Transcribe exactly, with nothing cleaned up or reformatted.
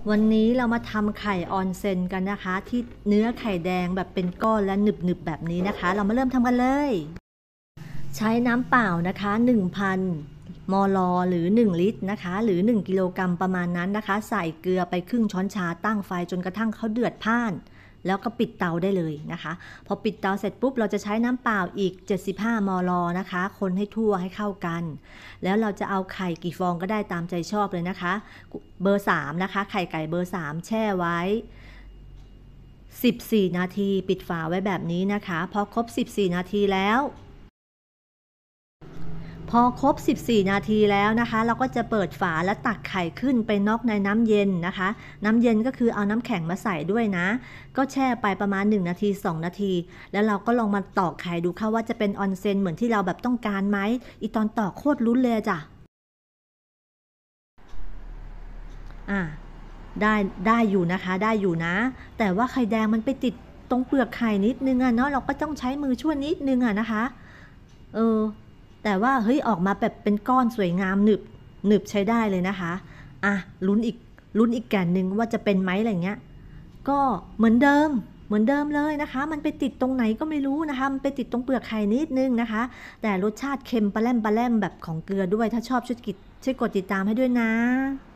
วันนี้เรามาทำไข่ออนเซ็นกันนะคะที่เนื้อไข่แดงแบบเป็นก้อนและหนึบๆแบบนี้นะคะเรามาเริ่มทำกันเลยใช้น้ำเปล่านะคะ หนึ่งพัน มล. หรือหนึ่งลิตรนะคะหรือหนึ่งกิโลกรัมประมาณนั้นนะคะใส่เกลือไปครึ่งช้อนชาตั้งไฟจนกระทั่งเขาเดือดพ่านแล้วก็ปิดเตาได้เลยนะคะพอปิดเตาเสร็จปุ๊บเราจะใช้น้ำเปล่าอีกเจ็ดสิบห้า มล. นะคะคนให้ทั่วให้เข้ากันแล้วเราจะเอาไข่กี่ฟองก็ได้ตามใจชอบเลยนะคะเบอร์สามนะคะไข่ไก่เบอร์สามแช่ไว้สิบสี่นาทีปิดฝาไว้แบบนี้นะคะพอครบสิบสี่นาทีแล้วพอครบสิบสี่นาทีแล้วนะคะเราก็จะเปิดฝาและตักไข่ขึ้นไปน็อกในน้ำเย็นนะคะน้ำเย็นก็คือเอาน้ำแข็งมาใส่ด้วยนะก็แช่ไปประมาณหนึ่งนาทีสองนาทีแล้วเราก็ลองมาตอกไข่ดูค่ะว่าจะเป็นออนเซ็นเหมือนที่เราแบบต้องการไหมอีตอนตอกโคตรลุ้นเลยจ้ะอ่ะได้ได้อยู่นะคะได้อยู่นะแต่ว่าไข่แดงมันไปติดตรงเปลือกไข่นิดนึงอะเนาะเราก็ต้องใช้มือช่วยนิดนึงอะนะคะเออแต่ว่าเฮ้ยออกมาแบบเป็นก้อนสวยงามหนึบหนึบใช้ได้เลยนะคะอ่ะลุ้นอีกลุ้นอีกแก่นหนึ่งว่าจะเป็นไหมอะไรเงี้ยก็เหมือนเดิมเหมือนเดิมเลยนะคะมันไปติดตรงไหนก็ไม่รู้นะคะมันไปติดตรงเปลือกไข่นิดนึงนะคะแต่รสชาติเค็มปลาแรมปลาแรมแบบของเกลือด้วยถ้าชอบช่วยกิดช่วยกดติดตามให้ด้วยนะ